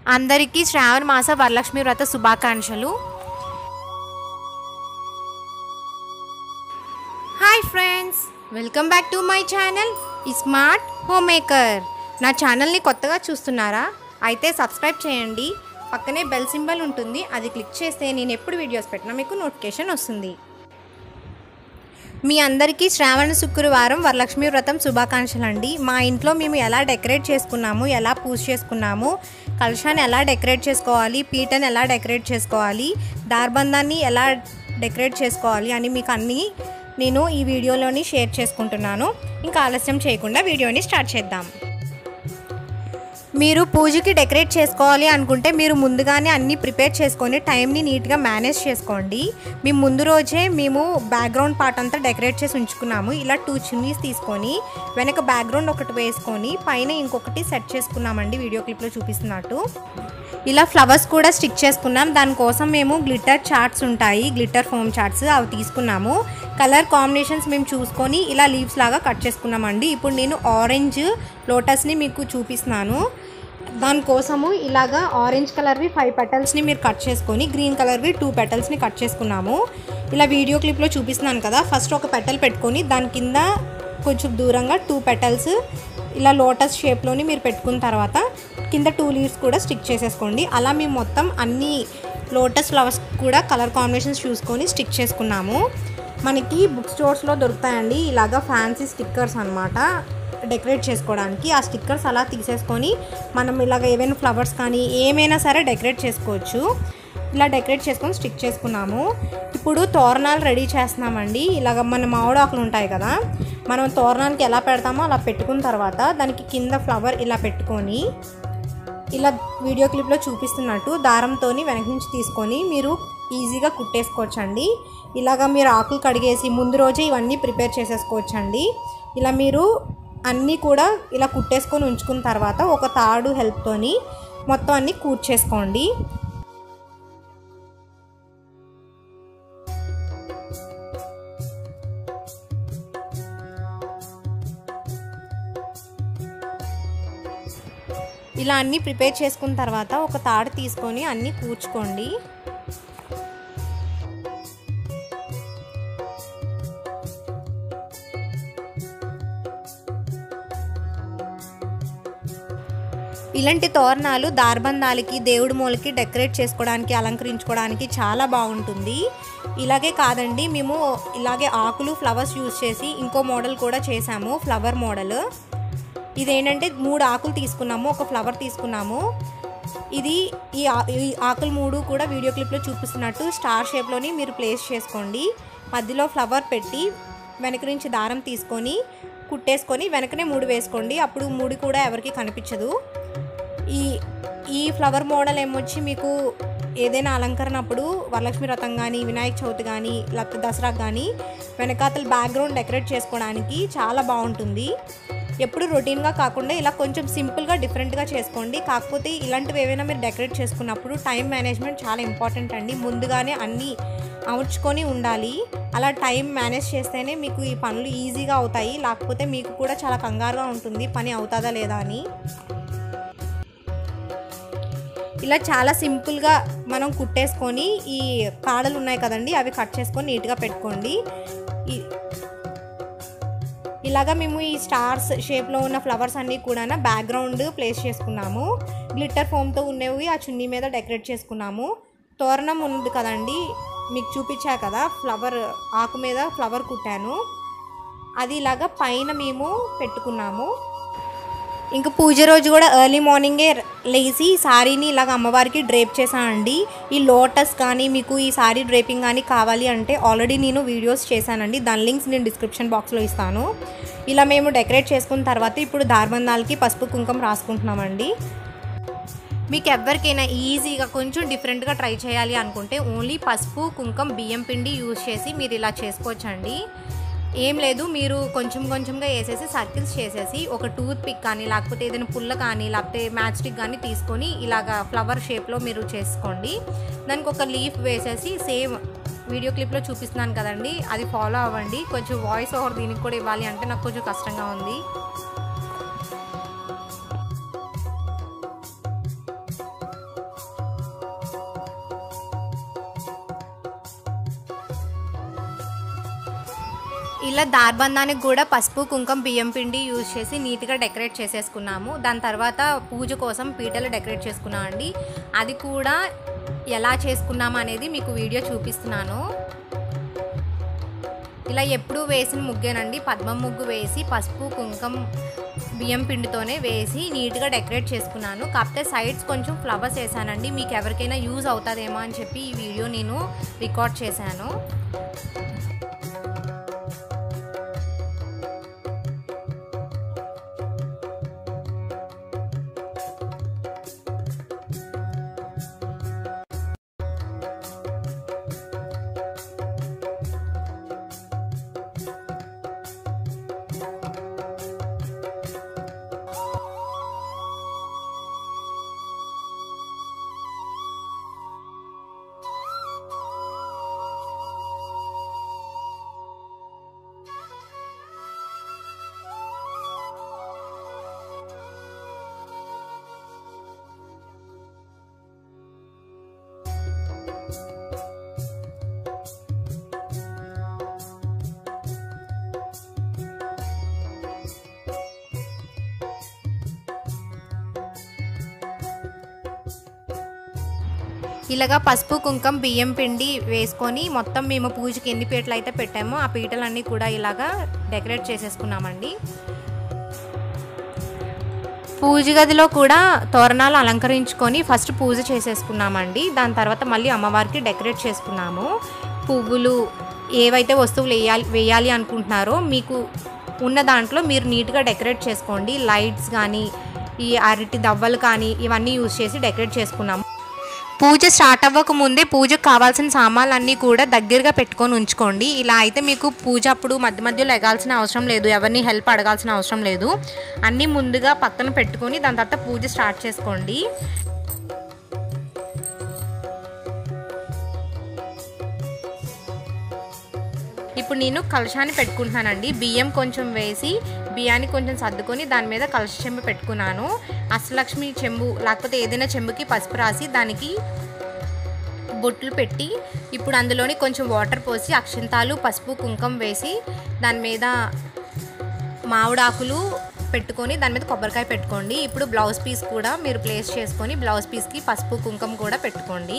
అందరికీ శ్రావణ మాస వరలక్ష్మి వ్రత శుభాకాంక్షలు. Hi friends, welcome back to my channel smart home maker. నా ఛానల్ని కొత్తగా చూస్తున్నారా? అయితే సబ్స్క్రైబ్ చేయండి. పక్కనే బెల్ సింబల్ ఉంటుంది, అది క్లిక్ చేస్తే నేను ఎప్పుడు వీడియోస్ పెట్టినా మీకు నోటిఫికేషన్ వస్తుంది. మీ అందరికీ శ్రావణ శుక్రవారం వరలక్ష్మి వ్రతం శుభాకాంక్షలు అండి. మా ఇంట్లో మేము ఎలా డెకరేట్ చేసుకున్నాము, ఎలా పూజ చేసుకున్నాము, కలశాన్ని ఎలా డెకరేట్ చేసుకోవాలి, పీటను ఎలా డెకరేట్ చేసుకోవాలి, దార్బంధాన్ని ఎలా డెకరేట్ చేసుకోవాలి అని మీకు అన్నీ నేను ఈ వీడియోలోని షేర్ చేసుకుంటున్నాను. ఇంకా ఆలస్యం చేయకుండా వీడియోని స్టార్ట్ చేద్దాం. మీరు పూజకి డెకరేట్ చేసుకోవాలి అనుకుంటే మీరు ముందుగానే అన్నీ ప్రిపేర్ చేసుకొని టైంని నీట్గా మేనేజ్ చేసుకోండి. మేము ముందు రోజే బ్యాక్గ్రౌండ్ పార్ట్ అంతా డెకరేట్ చేసి ఉంచుకున్నాము. ఇలా 2 చిమ్నీస్ తీసుకొని వెనక బ్యాక్గ్రౌండ్ ఒకటి వేసుకొని పైన ఇంకొకటి సెట్ చేసుకున్నామండి, వీడియో క్లిప్లో చూపిస్తున్నట్టు. ఇలా ఫ్లవర్స్ కూడా స్టిక్ చేసుకున్నాం. దానికోసం మేము గ్లిటర్ చార్ట్స్ ఉంటాయి, గ్లిటర్ ఫోమ్ చార్ట్స్, అవి తీసుకున్నాము. కలర్ కాంబినేషన్స్ మేము చూసుకొని ఇలా లీవ్స్ లాగా కట్ చేసుకున్నామండి. ఇప్పుడు నేను ఆరెంజ్ లోటస్ని మీకు చూపిస్తున్నాను. దానికోసము ఇలాగా ఆరెంజ్ కలర్వి 5 పెటల్స్ని మీరు కట్ చేసుకొని గ్రీన్ కలర్వి 2 పెటల్స్ని కట్ చేసుకున్నాము. ఇలా వీడియో క్లిప్లో చూపిస్తున్నాను కదా, ఫస్ట్ ఒక పెటల్ పెట్టుకొని దాని కింద కొంచెం దూరంగా 2 పెటల్స్ ఇలా లోటస్ షేప్లోని మీరు పెట్టుకున్న తర్వాత కింద 2 లీవ్స్ కూడా స్టిక్ చేసేసుకోండి. అలా మేము మొత్తం అన్ని లోటస్ ఫ్లవర్స్ కూడా కలర్ కాంబినేషన్స్ చూసుకొని స్టిక్ చేసుకున్నాము. మనకి బుక్ స్టోర్స్లో దొరుకుతాయండి ఇలాగా ఫ్యాన్సీ స్టిక్కర్స్ అనమాట, డెకరేట్ చేసుకోవడానికి. ఆ స్టిక్కర్స్ అలా తీసేసుకొని మనం ఇలాగ ఏవైనా ఫ్లవర్స్ కానీ ఏమైనా సరే డెకరేట్ చేసుకోవచ్చు. ఇలా డెకరేట్ చేసుకొని స్టిక్ చేసుకున్నాము. ఇప్పుడు తోరణాలు రెడీ చేస్తున్నామండి. ఇలాగ మన మామిడి ఆకులు ఉంటాయి కదా, మనం తోరణానికి ఎలా పెడతామో అలా పెట్టుకున్న తర్వాత దానికి కింద ఫ్లవర్ ఇలా పెట్టుకొని ఇలా వీడియో క్లిప్లో చూపిస్తున్నట్టు దారంతో వెనక నుంచి తీసుకొని మీరు ఈజీగా కుట్టేసుకోవచ్చండి. ఇలాగ మీరు ఆకులు కడిగేసి ముందు రోజే ఇవన్నీ ప్రిపేర్ చేసేసుకోవచ్చండి. ఇలా మీరు అన్నీ కూడా ఇలా కుట్టేసుకొని ఉంచుకున్న తర్వాత ఒక తాడు హెల్ప్తోని మొత్తం అన్నీ కూర్చేసుకోండి. ఇలా అన్నీ ప్రిపేర్ చేసుకున్న తర్వాత ఒక తాడు తీసుకొని అన్నీ కూర్చుకోండి. ఇలాంటి తోరణాలు దార్బంధాలకి, దేవుడి మూలకి డెకరేట్ చేసుకోవడానికి, అలంకరించుకోవడానికి చాలా బాగుంటుంది. ఇలాగే కాదండి, మేము ఇలాగే ఆకులు ఫ్లవర్స్ యూజ్ చేసి ఇంకో మోడల్ కూడా చేసాము, ఫ్లవర్ మోడల్. ఇదేంటంటే 3 ఆకులు తీసుకున్నాము, ఒక ఫ్లవర్ తీసుకున్నాము. ఈ ఆకులు 3 కూడా వీడియో క్లిప్లో చూపిస్తున్నట్టు స్టార్ షేప్లోని మీరు ప్లేస్ చేసుకోండి. మధ్యలో ఫ్లవర్ పెట్టి వెనక నుంచి దారం తీసుకొని కుట్టేసుకొని వెనకనే 3 వేసుకోండి. అప్పుడు 3 కూడా ఎవరికి కనిపించదు. ఈ ఫ్లవర్ మోడల్ ఏమొచ్చి మీకు ఏదైనా అలంకరణ అప్పుడు వరలక్ష్మి వ్రతం కానీ, వినాయక చవితి కానీ, లేకపోతే దసరాకు కానీ వెనకాతల బ్యాక్గ్రౌండ్ డెకరేట్ చేసుకోవడానికి చాలా బాగుంటుంది. ఎప్పుడు రొటీన్గా కాకుండా ఇలా కొంచెం సింపుల్గా డిఫరెంట్గా చేసుకోండి. కాకపోతే ఇలాంటివి ఏవైనా మీరు డెకరేట్ చేసుకున్నప్పుడు టైం మేనేజ్మెంట్ చాలా ఇంపార్టెంట్ అండి. ముందుగానే అన్నీ అమర్చుకొని ఉండాలి. అలా టైం మేనేజ్ చేస్తేనే మీకు ఈ పనులు ఈజీగా అవుతాయి. లేకపోతే మీకు కూడా చాలా కంగారుగా ఉంటుంది పని అవుతుందా లేదా అని. ఇలా చాలా సింపుల్గా మనం కుట్టేసుకొని ఈ కాడలు ఉన్నాయి కదండి, అవి కట్ చేసుకొని నీట్గా పెట్టుకోండి. ఇలాగా మేము ఈ స్టార్స్ షేప్లో ఉన్న ఫ్లవర్స్ అన్నీ కూడా బ్యాక్గ్రౌండ్ ప్లేస్ చేసుకున్నాము. గ్లిటర్ ఫోమ్తో ఉన్నవి ఆ చున్నీ మీద డెకరేట్ చేసుకున్నాము. తోరణం ఉంది కదండి, మీకు చూపించా కదా, ఫ్లవర్ ఆకు మీద ఫ్లవర్ కుట్టాను, అది ఇలాగా పైన మేము పెట్టుకున్నాము. ఇంకా పూజ రోజు కూడా ఎర్లీ మార్నింగే లేచి శారీని ఇలాగ అమ్మవారికి డ్రేప్ చేశానండి. ఈ లోటస్ కానీ మీకు ఈ శారీ డ్రేపింగ్ కానీ కావాలి అంటే ఆల్రెడీ నేను వీడియోస్ చేశానండి, దాని లింక్స్ నేను డిస్క్రిప్షన్ బాక్స్లో ఇస్తాను. ఇలా మేము డెకరేట్ చేసుకున్న తర్వాత ఇప్పుడు దార్బంధాలకి పసుపు కుంకుమ రాసుకుంటున్నామండి. మీకు ఎవరికైనా ఈజీగా కొంచెం డిఫరెంట్గా ట్రై చేయాలి అనుకుంటే ఓన్లీ పసుపు కుంకుమ బియ్యం పిండి యూజ్ చేసి మీరు ఇలా చేసుకోవచ్చండి. ఏం లేదు, మీరు కొంచెంగా వేసేసి సర్కిల్స్ చేసేసి ఒక టూత్ పిక్ కానీ లేకపోతే ఏదైనా పుల్ల కానీ లేకపోతే మ్యాచ్ స్టిక్ కానీ తీసుకొని ఇలాగా ఫ్లవర్ షేప్లో మీరు చేసుకోండి. దానికి ఒక లీఫ్ వేసేసి సేమ్ వీడియో క్లిప్లో చూపిస్తున్నాను కదండి, అది ఫాలో అవ్వండి. కొంచెం వాయిస్ ఓవర్ దీనికి కూడా ఇవ్వాలి అంటే నాకు కొంచెం కష్టంగా ఉంది. ఇలా దార్బంధానికి కూడా పసుపు కుంకుమ బియ్యం పిండి యూజ్ చేసి నీట్గా డెకరేట్ చేసేసుకున్నాము. దాని తర్వాత పూజ కోసం పీటలు డెకరేట్ చేసుకున్నాం అండి. అది కూడా ఎలా చేసుకున్నాము అనేది మీకు వీడియో చూపిస్తున్నాను. ఇలా ఎప్పుడు వేసిన ముగ్గేనండి, పద్మం ముగ్గు వేసి పసుపు కుంకుమ బియ్యం పిండితోనే వేసి నీట్గా డెకరేట్ చేసుకున్నాను. కాకపోతే సైడ్స్ కొంచెం ఫ్లవర్స్ వేసానండి, మీకు ఎవరికైనా యూజ్ అవుతుందేమో అని చెప్పి ఈ వీడియో నేను రికార్డ్ చేశాను. ఇలాగా పసుపు కుంకుమ బియ్యం పిండి వేసుకొని మొత్తం మేము పూజకి ఎన్ని పీటలు అయితే పెట్టామో ఆ పీటలన్నీ కూడా ఇలాగా డెకరేట్ చేసేసుకున్నామండి. పూజ గదిలో కూడా తోరణాలు అలంకరించుకొని ఫస్ట్ పూజ చేసేసుకున్నామండి. దాని తర్వాత మళ్ళీ అమ్మవారికి డెకరేట్ చేసుకున్నాము. పువ్వులు ఏవైతే వస్తువులు వేయాలి అనుకుంటున్నారో మీకు ఉన్న దాంట్లో మీరు నీట్గా డెకరేట్ చేసుకోండి. లైట్స్ కానీ ఈ అరటి దవ్వలు కానీ ఇవన్నీ యూజ్ చేసి డెకరేట్ చేసుకున్నాము. పూజ స్టార్ట్ అవ్వక ముందే పూజకు కావాల్సిన సామాన్లన్నీ కూడా దగ్గరగా పెట్టుకొని ఉంచుకోండి. ఇలా అయితే మీకు పూజ అప్పుడు మధ్య మధ్యలో ఎగాల్సిన అవసరం లేదు, ఎవరిని హెల్ప్ అడగాల్సిన అవసరం లేదు. అన్నీ ముందుగా పక్కన పెట్టుకొని దాని తర్వాత పూజ స్టార్ట్ చేసుకోండి. ఇప్పుడు నేను కలశాన్ని పెట్టుకుంటున్నానండి. బియ్యం కొంచెం వేసి బియ్యాన్ని కొంచెం సర్దుకొని దాని మీద కలశ చెంబు పెట్టుకున్నాను. అష్టలక్ష్మి చెంబు లేకపోతే ఏదైనా చెంబుకి పసుపు రాసి దానికి బొట్లు పెట్టి ఇప్పుడు అందులోని కొంచెం వాటర్ పోసి అక్షింతాలు పసుపు కుంకుమ వేసి దాని మీద మామిడాకులు పెట్టుకొని దాని మీద కొబ్బరికాయ పెట్టుకోండి. ఇప్పుడు బ్లౌజ్ పీస్ కూడా మీరు ప్లేస్ చేసుకొని బ్లౌజ్ పీస్కి పసుపు కుంకుమ కూడా పెట్టుకోండి.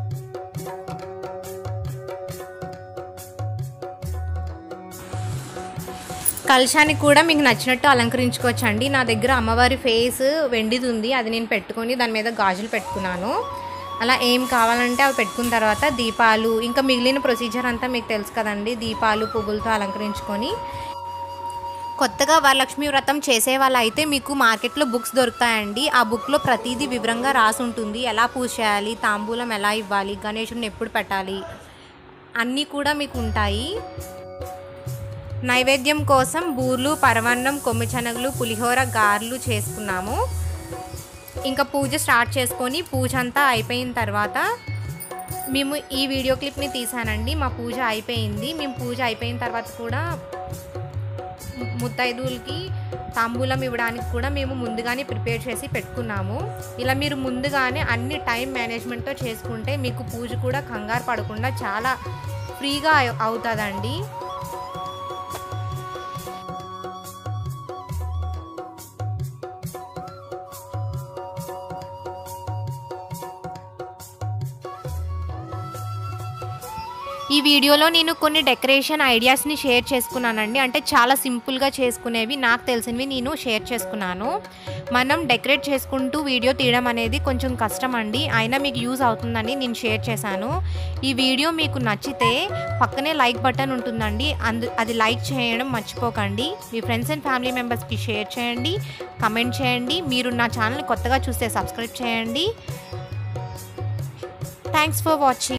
కలశానికి కూడా మీకు నచ్చినట్టు అలంకరించుకోవచ్చు అండి. నా దగ్గర అమ్మవారి ఫేస్ వెండిది ఉంది, అది నేను పెట్టుకొని దాని మీద గాజులు పెట్టుకున్నాను. అలా ఏం కావాలంటే అవి పెట్టుకున్న తర్వాత దీపాలు ఇంకా మిగిలిన ప్రొసీజర్ అంతా మీకు తెలుసు కదండి. దీపాలు పువ్వులతో అలంకరించుకొని కొత్తగా వరలక్ష్మి వ్రతం చేసే వాళ్ళు అయితే మీకు మార్కెట్లో బుక్స్ దొరుకుతాయండి. ఆ బుక్లో ప్రతిదీ వివరంగా రాసి ఉంటుంది. ఎలా పూజ చేయాలి, తాంబూలం ఎలా ఇవ్వాలి, గణేశుడిని ఎప్పుడు పెట్టాలి అన్నీ కూడా మీకు ఉంటాయి. నైవేద్యం కోసం బూర్లు పరవన్నం కొమ్మి శనగలు పులిహోర గారెలు చేసుకున్నాము. ఇంకా పూజ స్టార్ట్ చేసుకొని పూజ అంతా అయిపోయిన తర్వాత మేము ఈ వీడియో క్లిప్ని తీసానండి. మా పూజ అయిపోయింది. మేము పూజ అయిపోయిన తర్వాత కూడా ముత్తైదువులకి తాంబూలం ఇవ్వడానికి కూడా మేము ముందుగానే ప్రిపేర్ చేసి పెట్టుకున్నాము. ఇలా మీరు ముందుగానే అన్ని టైం మేనేజ్మెంట్తో చేసుకుంటే మీకు పూజ కూడా కంగారు పడకుండా చాలా ఫ్రీగా అవుతుందండి. ఈ వీడియోలో నేను కొన్ని డెకరేషన్ ఐడియాస్ని షేర్ చేసుకున్నానండి. అంటే చాలా సింపుల్గా చేసుకునేవి నాకు తెలిసినవి నేను షేర్ చేసుకున్నాను. మనం డెకరేట్ చేసుకుంటూ వీడియో తీయడం అనేది కొంచెం కష్టం అండి, అయినా మీకు యూజ్ అవుతుందని నేను షేర్ చేశాను. ఈ వీడియో మీకు నచ్చితే పక్కనే లైక్ బటన్ ఉంటుందండి, అది లైక్ చేయడం మర్చిపోకండి. మీ ఫ్రెండ్స్ అండ్ ఫ్యామిలీ మెంబర్స్కి షేర్ చేయండి, కమెంట్ చేయండి. మీరు నా ఛానల్ కొత్తగా చూస్తే సబ్స్క్రైబ్ చేయండి. Thanks for watching.